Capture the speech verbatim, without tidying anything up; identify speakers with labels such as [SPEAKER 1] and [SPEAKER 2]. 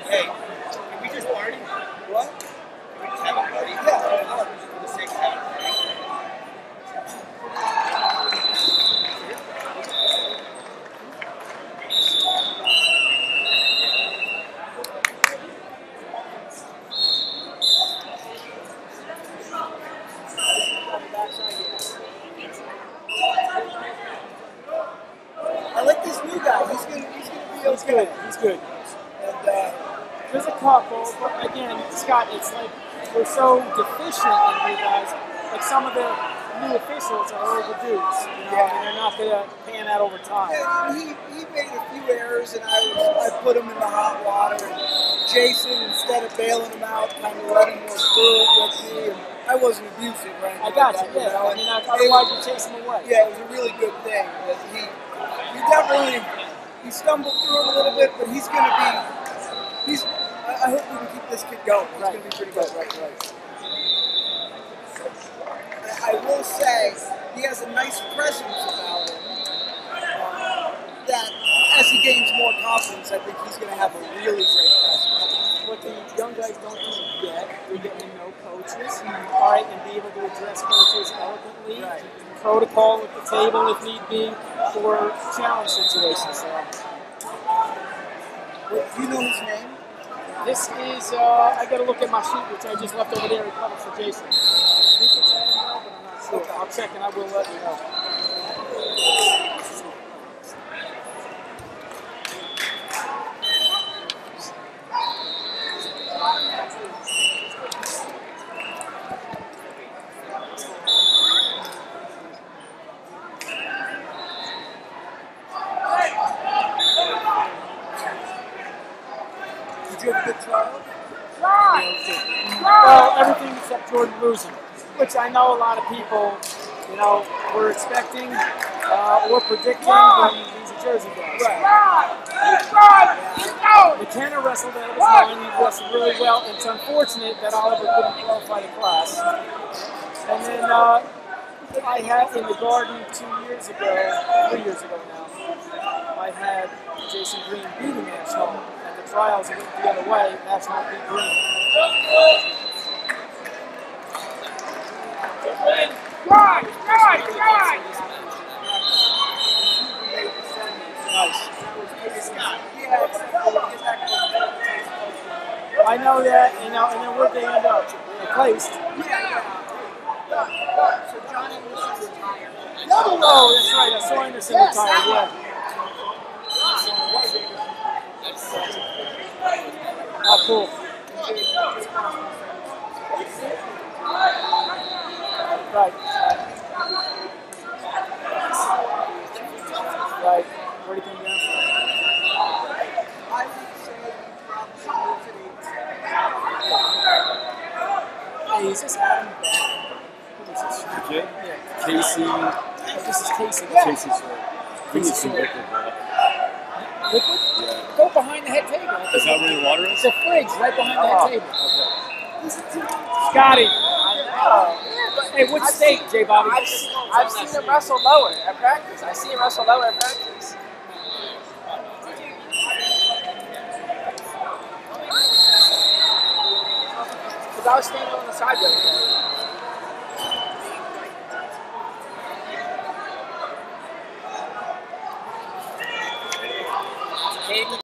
[SPEAKER 1] Hey, can we just party?
[SPEAKER 2] What?
[SPEAKER 1] Can we just have a party?
[SPEAKER 2] Yeah.
[SPEAKER 1] For the sake of having a party.
[SPEAKER 2] I like this new guy. He's gonna, he's gonna be okay.
[SPEAKER 3] He's good. He's good.
[SPEAKER 2] And, uh,
[SPEAKER 3] There's a couple, but again, Scott, it's like we're so deficient in you guys. Like some of the new officials are overdue. You know,
[SPEAKER 2] Yeah.
[SPEAKER 3] I mean, they're not gonna pan out over time.
[SPEAKER 2] and he, he made a few errors, and I was, I put him in the hot water. And Jason, instead of bailing him out, kind of let him work through it with me. And I wasn't abusive, right?
[SPEAKER 3] I got
[SPEAKER 2] like
[SPEAKER 3] you.
[SPEAKER 2] that,
[SPEAKER 3] Yeah.
[SPEAKER 2] know,
[SPEAKER 3] I mean,
[SPEAKER 2] and
[SPEAKER 3] otherwise
[SPEAKER 2] it-
[SPEAKER 3] you chase them away.
[SPEAKER 2] Yeah, it was a really good thing. But he, he definitely, he stumbled through it a little bit, but he's going to be, he's, I, I hope we can keep this kid going. He's
[SPEAKER 3] Right.
[SPEAKER 2] going to be pretty good. Right, right. I, I will say, he has a nice presence about him. Uh, that as he gains more confidence, I think he's going to have a really great presence.
[SPEAKER 3] What the young guys don't do yet, they're getting to know coaches, all right, and be able to address coaches eloquently,
[SPEAKER 2] Right.
[SPEAKER 3] protocol at the table if need be for challenge situations. So
[SPEAKER 2] What, do you know his name?
[SPEAKER 3] this is, uh, I got to look at my sheet, which I just left over there in cover for Jason. I think it's Adam Bell, but I'm not sure.
[SPEAKER 2] Okay.
[SPEAKER 3] I'll check and I will let you know.
[SPEAKER 2] Did you have a good trial?
[SPEAKER 3] Well, everything except Jordan losing, which I know a lot of people, you know, were expecting uh, or predicting when he's a Jersey guy. McKenna wrestled out of his mind. He wrestled really well. It's unfortunate that Oliver couldn't qualify the class. And then uh, I had in the Garden two years ago, three years ago now, I had Jason Green beating Ash Hall. And the trials went the other way. Ash Hall beat Green. Nice. I know that, you know, and then where'd they end up? They placed. Oh, that's right. I saw Anderson retired. Yeah. Oh, cool. Right. Right. Where'd he come down from?
[SPEAKER 2] I would say probably
[SPEAKER 3] Hey, is this Adam Bell? Who is this?
[SPEAKER 4] Legit?
[SPEAKER 3] Yeah.
[SPEAKER 4] Casey.
[SPEAKER 3] Oh, this is Casey.
[SPEAKER 4] Casey Sword. We need some liquid, bro.
[SPEAKER 3] Liquid?
[SPEAKER 4] Yeah.
[SPEAKER 3] Go behind the head table.
[SPEAKER 4] Is that where the water is?
[SPEAKER 3] It's a fridge right behind the head table. Scotty. Hey, what state, J. Bobby?
[SPEAKER 5] I've, I've seen him wrestle lower at practice. I see him wrestle lower at practice. Because I was standing on the side the other day.